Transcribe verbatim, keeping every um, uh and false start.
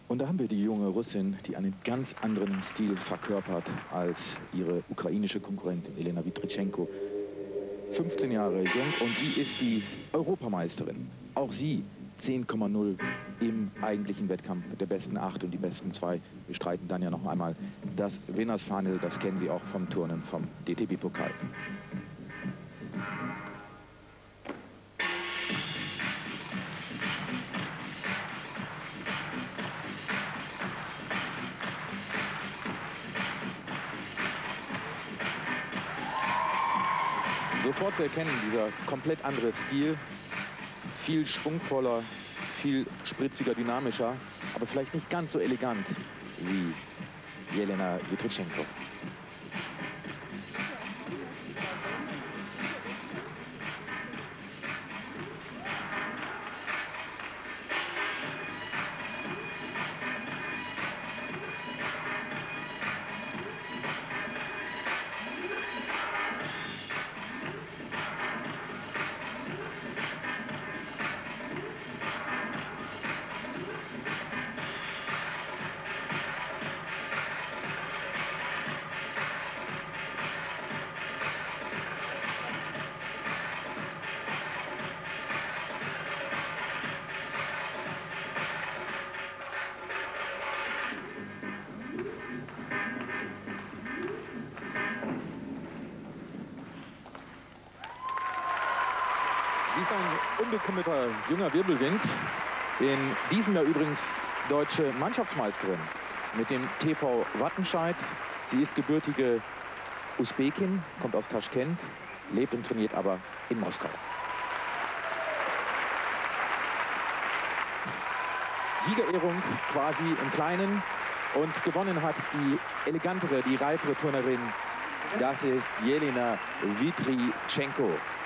Und da haben wir die junge Russin, die einen ganz anderen Stil verkörpert als ihre ukrainische Konkurrentin Elena Witrychenko. fünfzehn Jahre jung und sie ist die Europameisterin. Auch sie zehn Komma null im eigentlichen Wettkampf der besten acht und die besten zwei bestreiten dann ja noch einmal das Winners Final. Das kennen Sie auch vom Turnen vom D T B-Pokal. Sofort zu erkennen, dieser komplett andere Stil, viel schwungvoller, viel spritziger, dynamischer, aber vielleicht nicht ganz so elegant wie Elena Witrychenko. Sie ist ein unbekümmerter junger Wirbelwind. In diesem Jahr übrigens deutsche Mannschaftsmeisterin mit dem T V Wattenscheid. Sie ist gebürtige Usbekin, kommt aus Taschkent, lebt und trainiert aber in Moskau. Siegerehrung quasi im Kleinen und gewonnen hat die elegantere, die reifere Turnerin. Das ist Elena Witrychenko.